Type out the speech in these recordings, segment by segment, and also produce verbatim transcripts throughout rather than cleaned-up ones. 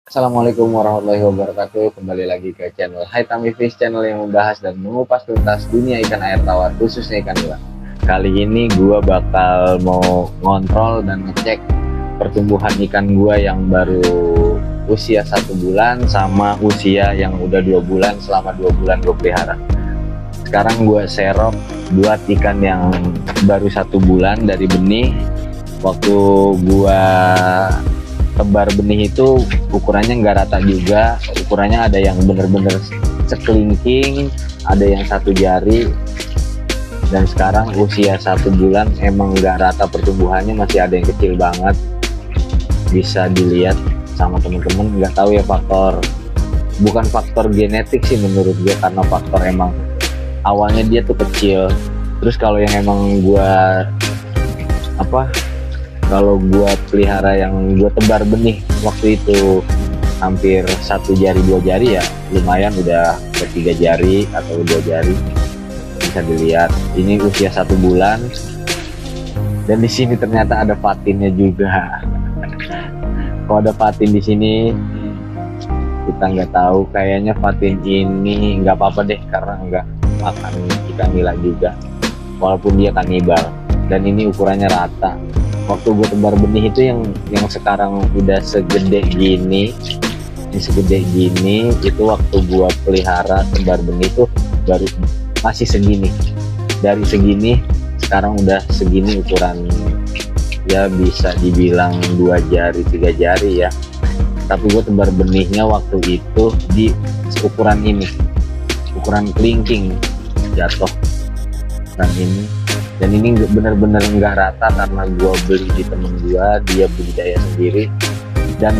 Assalamualaikum warahmatullahi wabarakatuh. Kembali lagi ke channel Haitami Fish, channel yang membahas dan mengupas tuntas dunia ikan air tawar, khususnya ikan nila. Kali ini gua bakal mau ngontrol dan ngecek pertumbuhan ikan gua yang baru usia satu bulan sama usia yang udah dua bulan. Selama dua bulan gua pelihara. Sekarang gua serok buat ikan yang baru satu bulan dari benih. Waktu gua tebar benih itu ukurannya nggak rata juga, ukurannya ada yang bener-bener sekelingking, ada yang satu jari. Dan sekarang usia satu bulan emang nggak rata pertumbuhannya, masih ada yang kecil banget, bisa dilihat sama temen-temen. Nggak tahu ya, faktor bukan faktor genetik sih menurut gue, karena faktor emang awalnya dia tuh kecil. Terus kalau yang emang gue apa kalau gua pelihara yang gua tebar benih waktu itu hampir satu jari dua jari, ya lumayan udah ketiga jari atau dua jari, bisa dilihat. Ini usia satu bulan dan di sini ternyata ada patinnya juga. Kalau ada patin di sini kita nggak tahu, kayaknya patin ini nggak apa-apa deh karena nggak makan ikan nila juga, walaupun dia kanibal. Dan ini ukurannya rata. Waktu gue tebar benih itu yang yang sekarang udah segede gini, ini segede gini, itu waktu gue pelihara tebar benih itu baru masih segini. Dari segini sekarang udah segini ukuran, ya bisa dibilang dua jari tiga jari ya. Tapi gue tebar benihnya waktu itu di ukuran ini, ukuran kelingking jatuh ukuran ini. Dan ini bener-bener nggak rata karena gua beli di temen gua, dia budidaya sendiri. Dan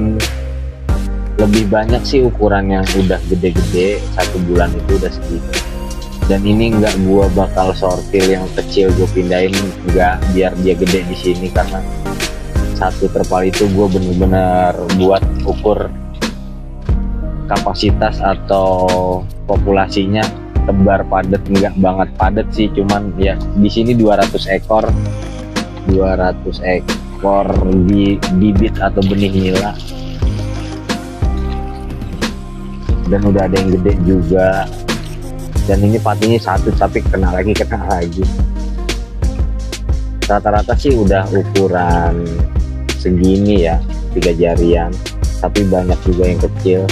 lebih banyak sih ukuran yang udah gede-gede, satu bulan itu udah segitu. Dan ini nggak gua bakal sortil yang kecil gua pindahin, nggak, biar dia gede di sini, karena satu terpal itu gua bener-bener buat ukur kapasitas atau populasinya. Tebar padat, enggak banget padat sih, cuman ya di sini dua ratus ekor di bibit atau benih nila. Dan udah ada yang gede juga, dan ini patinya satu tapi kena lagi kena lagi. Rata-rata sih udah ukuran segini ya, tiga jarian, tapi banyak juga yang kecil.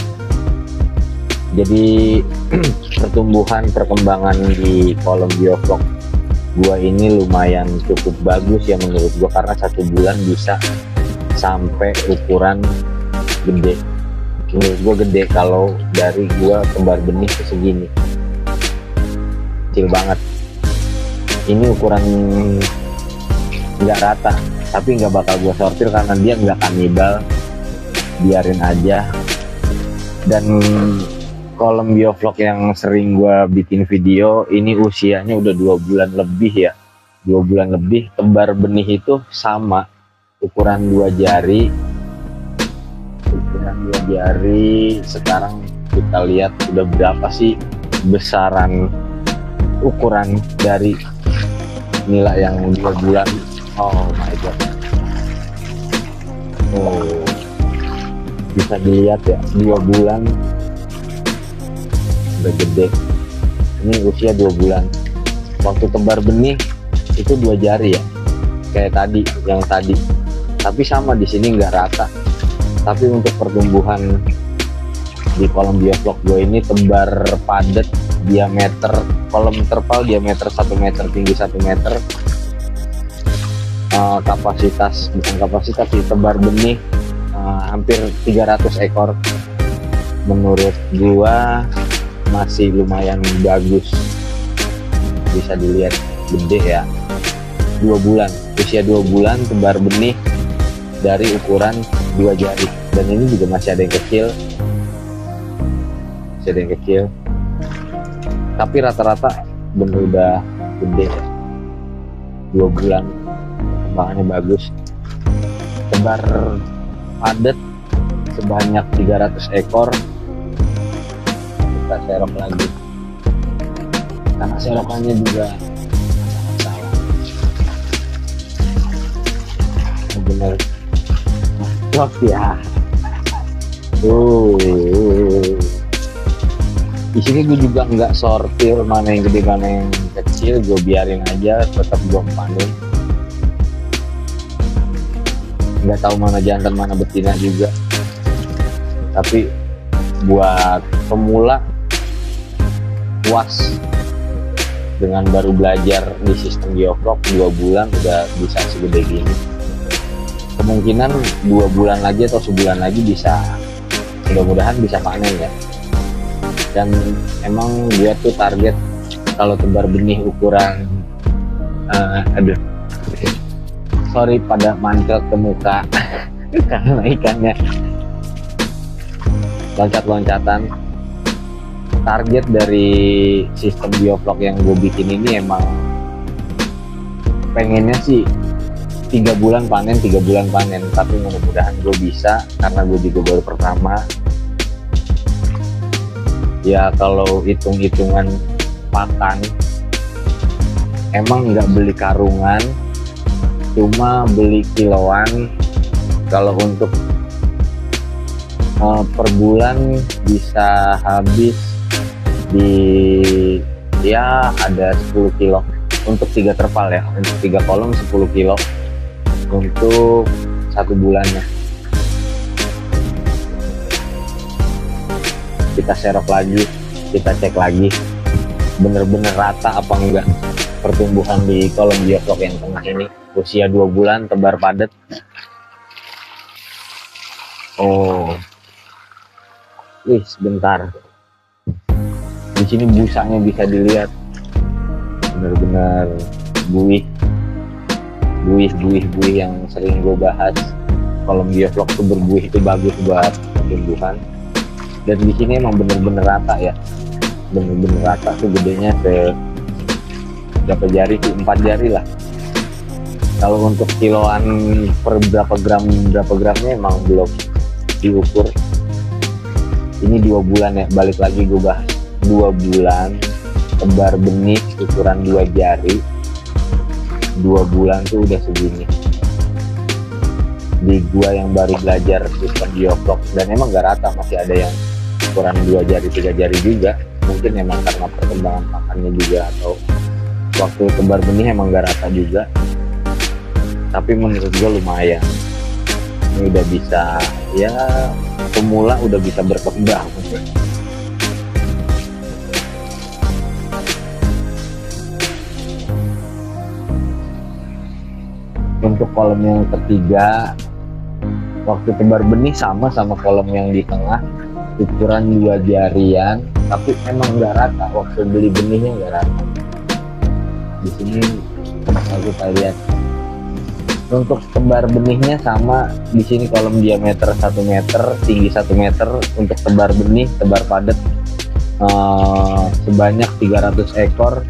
Jadi pertumbuhan perkembangan di kolom biovlog gua ini lumayan cukup bagus ya menurut gua, karena satu bulan bisa sampai ukuran gede. Menurut gua gede kalau dari gua tebar benih ke segini, kecil banget. Ini ukuran nggak rata, tapi nggak bakal gua sortir karena dia nggak kanibal, biarin aja. Dan kolom biovlog yang sering gua bikin video ini usianya udah dua bulan lebih ya, dua bulan lebih. Tebar benih itu sama, ukuran dua jari, ukuran dua jari. Sekarang kita lihat udah berapa sih besaran ukuran dari nila yang dua bulan. Oh my god, oh bisa dilihat ya, dua bulan udah gede. Ini usia dua bulan. Waktu tebar benih itu dua jari ya, kayak tadi yang tadi, tapi sama di sini nggak rata. Tapi untuk pertumbuhan di kolom biovlog gue ini tebar padat, diameter kolom terpal diameter satu meter, tinggi satu meter. Uh, kapasitas bukan kapasitas sih, tebar benih uh, hampir tiga ratus ekor. Menurut gua masih lumayan bagus, bisa dilihat gede ya. Dua bulan, usia dua bulan, tebar benih dari ukuran dua jari. Dan ini juga masih ada yang kecil, masih ada yang kecil, tapi rata-rata bener udah gede ya. Dua bulan, perkembangannya bagus. Tebar padat sebanyak tiga ratus ekor. Kita serok lagi karena serokannya juga salah, bener. Wah ya, Uh, di sini gue juga nggak sortir mana yang gede mana yang kecil, gue biarin aja, tetap gue panen. Nggak tahu mana jantan mana betina juga. Tapi buat pemula puas dengan baru belajar di sistem geoblok dua bulan udah bisa segede gini. Kemungkinan dua bulan lagi atau sebulan lagi bisa, mudah-mudahan bisa panen ya. Dan emang gue tuh target kalau tebar benih ukuran uh, aduh sorry pada mantel ke muka karena ikannya loncat-loncatan. Target dari sistem bioflok yang gue bikin ini emang pengennya sih tiga bulan panen, tiga bulan panen, tapi mudah-mudahan gue bisa karena gue juga baru pertama. Ya kalau hitung-hitungan pakan emang nggak beli karungan, cuma beli kiloan. Kalau untuk uh, per bulan bisa habis di ya ada sepuluh kilo untuk tiga terpal ya, untuk tiga kolom sepuluh kilo untuk satu bulannya. Kita serok lagi, kita cek lagi bener-bener rata apa enggak pertumbuhan di kolom bioflok yang tengah ini. Usia dua bulan, tebar padat. Oh, wih sebentar, di sini busanya bisa dilihat bener-bener buih buih buih buih yang sering gue bahas. Kolom bioflok tuh berbuih itu bagus buat pertumbuhan. Dan di sini emang bener-bener rata ya, bener-bener rata tuh gedenya se berapa jari sih, empat jari lah. Kalau untuk kiloan per berapa gram berapa gramnya emang belum diukur. Ini dua bulan ya, balik lagi gue bahas dua bulan tebar benih ukuran dua jari, dua bulan tuh udah segini. Di gua yang baru belajar sistem bioflok dan emang gak rata, masih ada yang ukuran dua jari tiga jari juga. Mungkin emang karena perkembangan pakannya juga atau waktu tebar benih emang gak rata juga, tapi menurut gua lumayan. Ini udah bisa ya, pemula udah bisa berkembang. Untuk kolom yang ketiga, waktu tebar benih sama sama kolom yang di tengah, ukuran dua jarian, tapi emang nggak rata. Waktu beli benihnya nggak rata. Di sini aku lihat untuk tebar benihnya sama. Di sini kolom diameter satu meter, tinggi satu meter. Untuk tebar benih, tebar padat uh, sebanyak tiga ratus ekor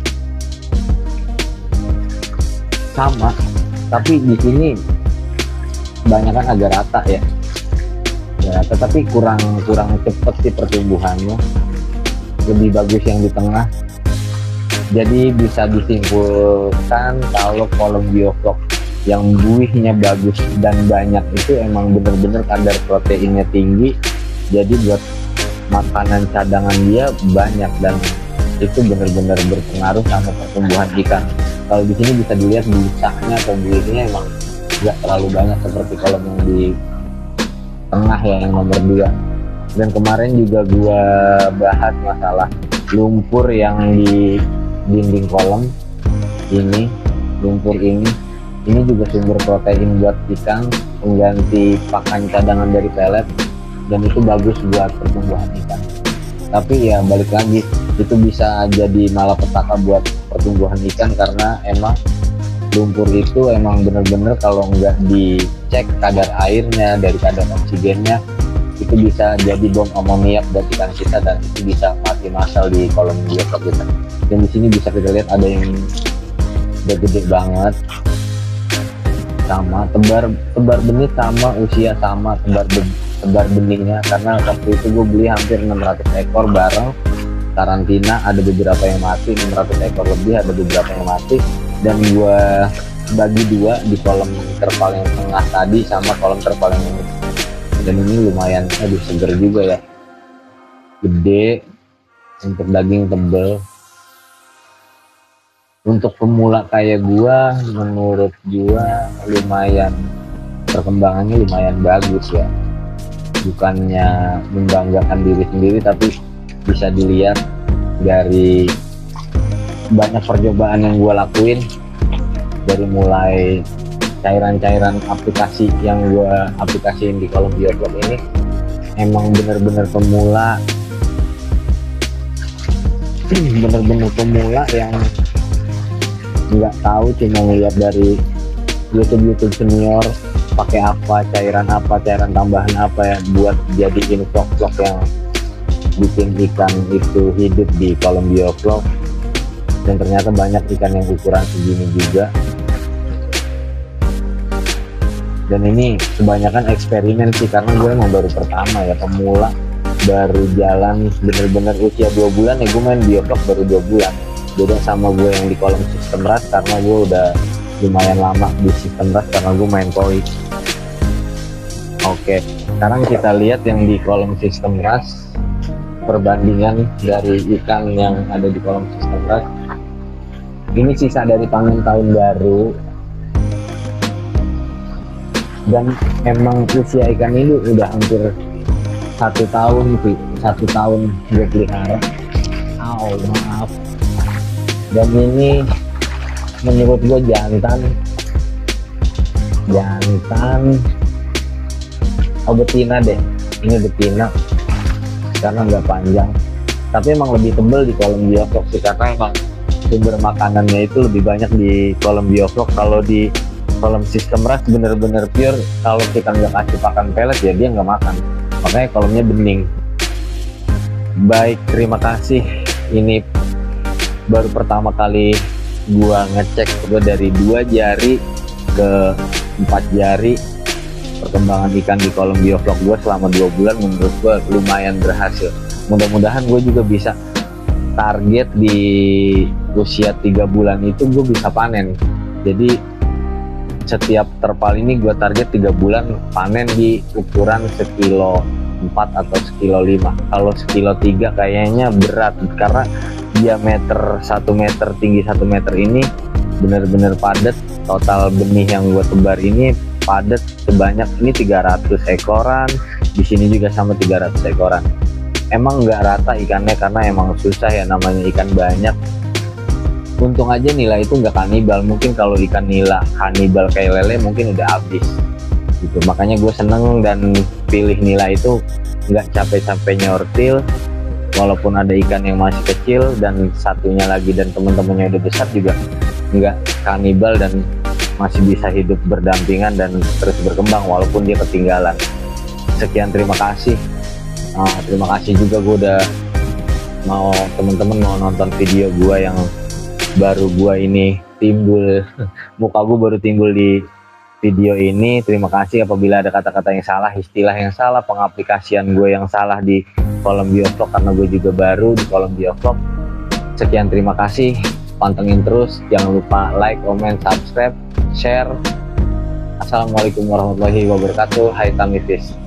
sama. Tapi di sini banyak kan agak rata ya, agak rata, tapi kurang kurang cepet sih pertumbuhannya. Lebih bagus yang di tengah. Jadi bisa disimpulkan kalau kolom bioflok yang buihnya bagus dan banyak itu emang bener-bener kadar proteinnya tinggi. Jadi buat makanan cadangan dia banyak dan itu bener-bener berpengaruh sama pertumbuhan ikan. Kalau di sini bisa dilihat busanya atau buihnya emang nggak terlalu banyak seperti kolom yang di tengah ya, yang nomor dua. Dan kemarin juga gua bahas masalah lumpur yang di dinding kolom ini. Lumpur ini ini juga sumber protein buat ikan, pengganti pakan cadangan dari pelet, dan itu bagus buat pertumbuhan ikan. Tapi ya balik lagi, itu bisa jadi malapetaka buat pertumbuhan ikan karena emang lumpur itu emang bener-bener kalau nggak dicek kadar airnya dari kadar oksigennya, itu bisa jadi bom amoniak buat ikan kita dan itu bisa mati massal di kolom bioflok kita. Dan di sini bisa kita lihat ada yang udah gede banget, sama tebar tebar benih sama, usia sama, tebar tebar benihnya. Karena waktu itu gue beli hampir enam ratus ekor bareng karantina, ada beberapa yang mati, enam ratus ekor lebih, ada beberapa yang mati, dan gue bagi dua di kolom terpal yang tengah tadi sama kolom terpal yang ini. Dan ini lumayan, aduh seger juga ya, gede, untuk daging tebel. Untuk pemula kayak gua, menurut gua lumayan, perkembangannya lumayan bagus ya. Bukannya membanggakan diri sendiri, tapi bisa dilihat dari banyak percobaan yang gua lakuin, dari mulai cairan-cairan aplikasi yang gua aplikasiin di kolom bioblog ini. Emang bener-bener pemula, bener-bener pemula yang nggak tahu, cuma ngeliat dari YouTube YouTube senior pakai apa, cairan apa, cairan tambahan apa ya buat jadiin vlog-vlog yang bikin ikan itu hidup di kolom bioblog. Dan ternyata banyak ikan yang ukuran segini juga. Dan ini kebanyakan eksperimen sih, karena gue emang baru pertama ya, pemula, baru jalan bener-bener usia dua bulan ya. Gue main bioblog baru dua bulan, beda sama gue yang di kolom sistem ras, karena gue udah lumayan lama di sistem ras karena gue main koi. Oke, sekarang kita lihat yang di kolom sistem ras, perbandingan dari ikan yang ada di kolom sistem ras. Ini sisa dari panen tahun baru, dan emang usia ikan ini udah hampir satu tahun sih, satu tahun gue pelihara. Oh maaf. Dan ini menurut gue jantan, jantan, oh betina deh, ini betina karena nggak panjang, tapi emang lebih tebel di kolom bioblog sih, karena emang sumber makanannya itu lebih banyak di kolom bioblog. Kalau di kolom sistem ras bener-bener pure, kalau kita nggak kasih pakan pelet ya dia nggak makan, makanya kolomnya bening. Baik, terima kasih. Ini baru pertama kali gua ngecek gua dari dua jari ke empat jari perkembangan ikan di kolom bioblog gua selama dua bulan. Menurut gua lumayan berhasil. Mudah-mudahan gue juga bisa target di usia tiga bulan itu gue bisa panen. Jadi setiap terpal ini gue target tiga bulan panen di ukuran sekilo empat atau sekilo lima. Kalau sekilo tiga kayaknya berat, karena diameter satu meter, tinggi satu meter ini bener-bener padat. Total benih yang gue tebar ini padat sebanyak ini tiga ratus ekoran, di sini juga sama tiga ratus ekoran. Emang nggak rata ikannya karena emang susah ya, namanya ikan banyak. Untung aja nila itu nggak kanibal. Mungkin kalau ikan nila kanibal kayak lele mungkin udah habis gitu. Makanya gue seneng dan pilih nila itu nggak capek-capek nyortil, walaupun ada ikan yang masih kecil dan satunya lagi dan temen-temennya udah besar juga nggak kanibal dan masih bisa hidup berdampingan dan terus berkembang walaupun dia ketinggalan. Sekian, terima kasih. Nah, terima kasih juga gue udah mau, temen-temen mau nonton video gue yang baru gue ini timbul, muka gue baru timbul di video ini. Terima kasih apabila ada kata-kata yang salah, istilah yang salah, pengaplikasian gue yang salah di kolom bioblog, karena gue juga baru di kolom bioblog. Sekian, terima kasih, pantengin terus, jangan lupa like, comment, subscribe, share. Assalamualaikum warahmatullahi wabarakatuh. Hai Tami Fish.